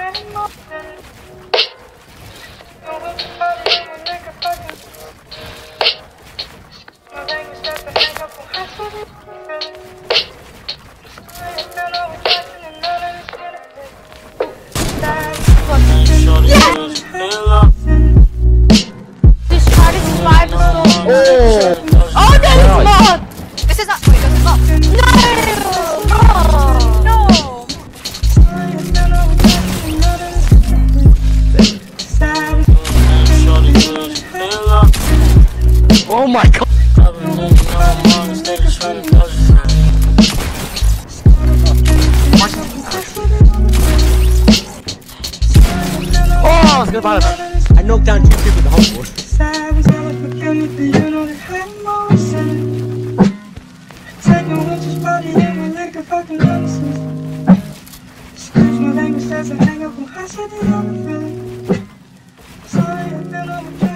Oh, that is mod! This is not. Wait, this is not. No! Oh my god! Oh, I was gonna buy it. I knocked down 2 people with the whole board. Excuse my language, says I hang up and I said it, I'm feeling sorry, I've been over.